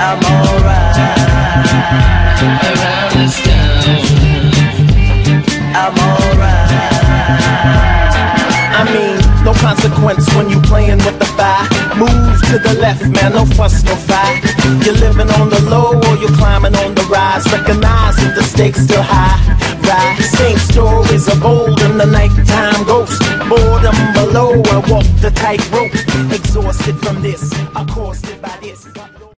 I'm alright. Around this town, I'm alright. I mean, no consequence when you playing with the fire. Move to the left, man, no fuss, no fight. You're living on the low or you're climbing on the rise. Recognize that the stakes still high. Rise, same stories of old in the nighttime ghost. Boredom below, I walk the tightrope. Exhausted from this, of course.